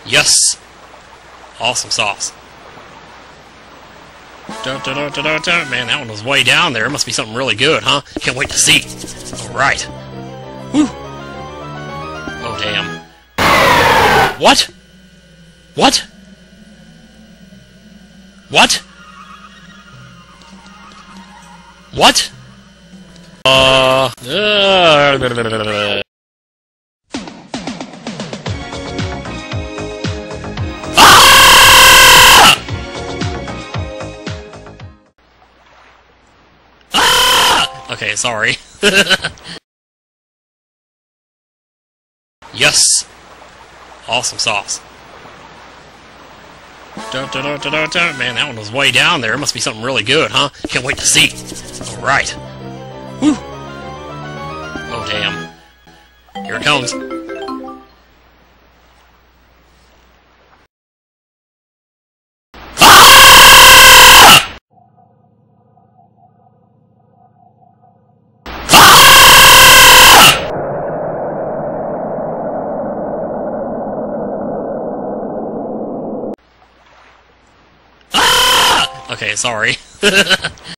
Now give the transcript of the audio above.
Yes! Awesome sauce. Man, that one was way down there. It must be something really good, huh? Can't wait to see. Alright. Whew. Oh, damn. What? What? What? What? Okay, sorry. Yes! Awesome sauce. Man, that one was way down there. It must be something really good, huh? Can't wait to see. Alright. Whew. Oh, damn. Here it comes. Okay, sorry.